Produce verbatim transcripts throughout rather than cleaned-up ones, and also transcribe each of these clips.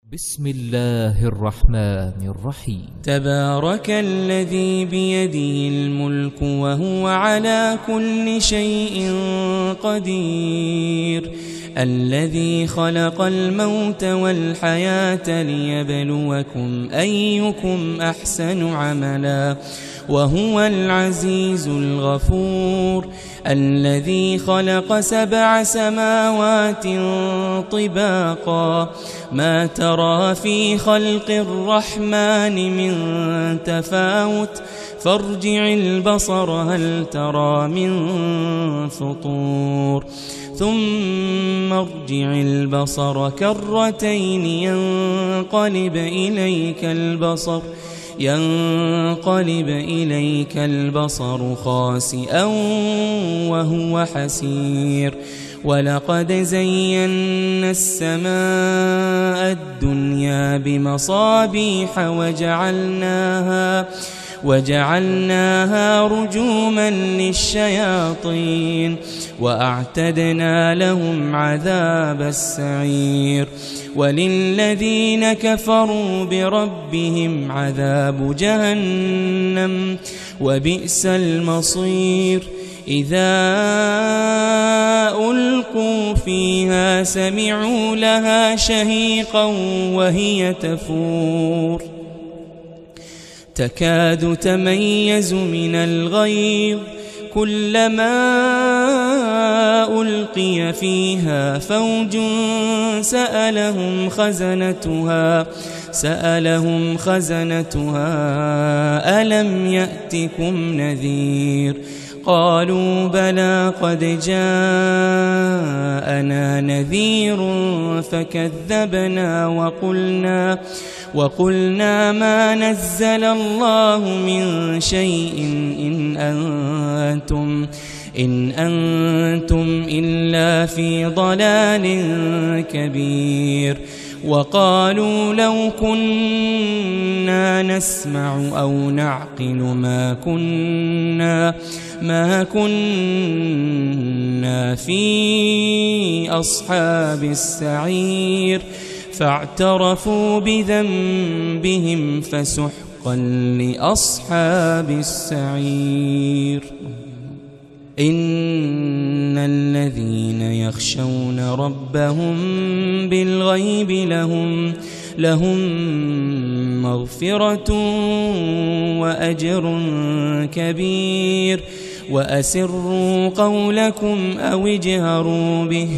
بسم الله الرحمن الرحيم. تبارك الذي بيده الملك وهو على كل شيء قدير، الذي خلق الموت والحياة ليبلوكم أيكم أحسن عملا وهو العزيز الغفور، الذي خلق سبع سماوات طباقا ما ترى في خلق الرحمن من تفاوت فارجع البصر هل ترى من فطور ثم ارجع البصر كرتين ينقلب إليك البصر ينقلب إليك البصر خاسئا وهو حسير، ولقد زينا السماء الدنيا بمصابيح وجعلناها وجعلناها رجوما للشياطين وأعتدنا لهم عذاب السعير، وللذين كفروا بربهم عذاب جهنم وبئس المصير. إذا ألقوا فيها سمعوا لها شهيقا وهي تفور تكاد تميز من الغيظ، كلما ألقي فيها فوج سألهم خزنتها سألهم خزنتها ألم يأتكم نذير، قالوا بلى قد جاءنا نذير فكذبنا وقلنا وقلنا ما نزل الله من شيء إن أنتم إن أنتم إلا في ضلال كبير، وقالوا لو كنا نسمع أو نعقل ما كنا ما كنا في أصحاب السعير، فاعترفوا بذنبهم فسحقا لأصحاب السعير. إن الذين يخشون ربهم بالغيب لهم لهم مغفرة وأجر كبير، وأسروا قولكم أو اجهروا به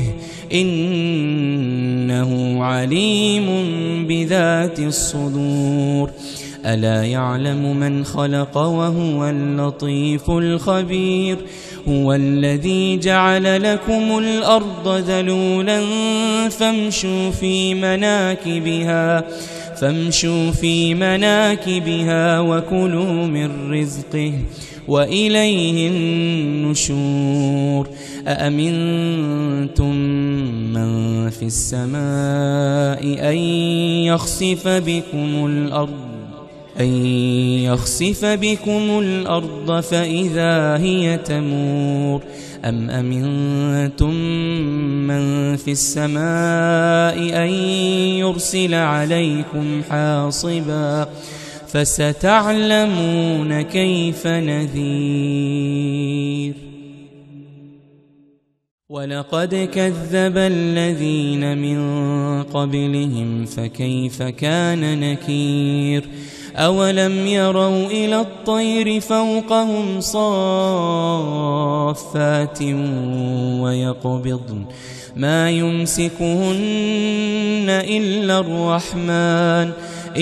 إنه عليم بذات الصدور، ألا يعلم من خلق وهو اللطيف الخبير، هو الذي جعل لكم الأرض ذلولا فامشوا في مناكبها فامشوا في مناكبها وكلوا من رزقه وإليه النشور. أأمنتم من في السماء أن يخسف بكم الأرض أن يخسف بكم الأرض فإذا هي تمور، أم أمنتم من في السماء أن يرسل عليكم حاصبا فستعلمون كيف نذير. ولقد كذب الذين من قبلهم فكيف كان نكير، أولم يروا إلى الطير فوقهم صافات ويقبضن ما يمسكهن إلا الرحمن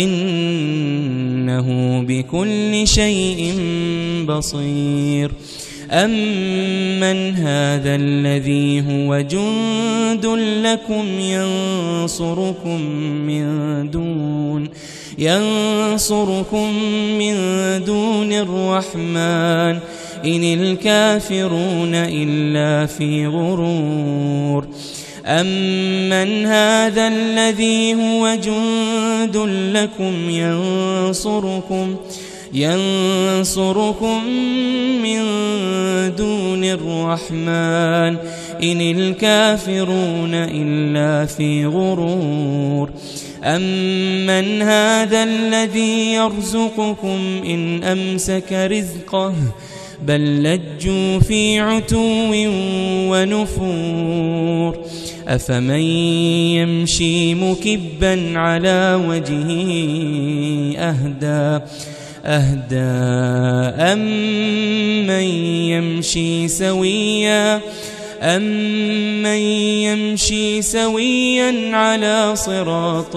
إنه بكل شيء بصير. أمن هذا الذي هو جند لكم ينصركم من دون ينصركم من دون الرحمن إن الكافرون إلا في غرور. أمن هذا الذي هو جند لكم ينصركم ينصركم من دون الرحمن إن الكافرون إلا في غرور أمن هذا الذي يرزقكم إن أمسك رزقه بل لجوا في عتو ونفور أفمن يمشي مكبا على وجهه أهدى أهدى أمن يمشي سويا أمن يمشي سويا على صراط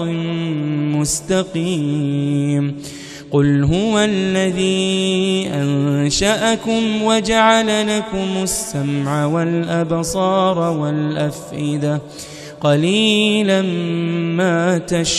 مستقيم قل هو الذي أنشأكم وجعل لكم السمع والأبصار والأفئدة قليلا ما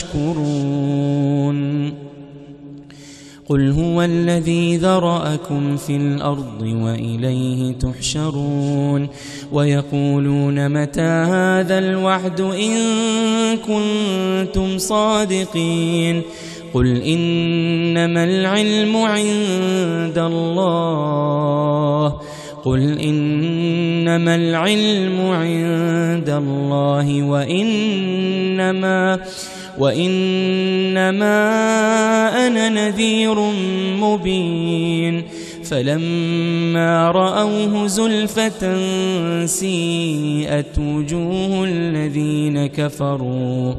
تشكرون قل هو الذي ذرأكم في الأرض وإليه تحشرون ويقولون متى هذا الوعد إن كنتم صادقين قل إنما العلم عند الله قل إنما العلم عند الله وإنما وإنما أنا نذير مبين فلما رأوه زلفة سيئت وجوه الذين كفروا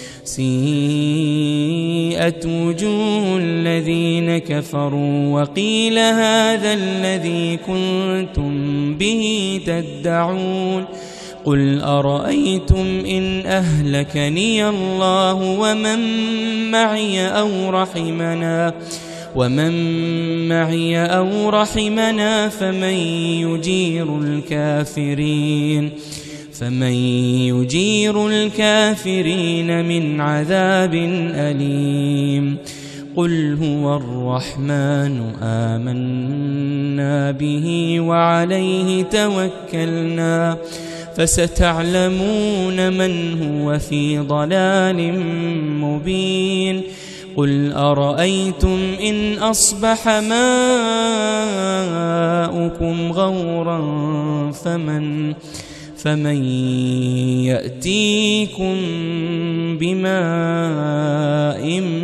سيئت وجوه الذين كفروا وقيل هذا الذي كنتم به تدعون قل أرأيتم إن أهلكني الله ومن معي أو رحمنا ومن معي أو رحمنا فمن يجير الكافرين فمن يجير الكافرين من عذاب أليم قل هو الرحمن آمنا به وعليه توكلنا فستعلمون من هو في ضلال مبين قل أرأيتم إن أصبح ماؤكم غورا فمن فمن يأتيكم بماء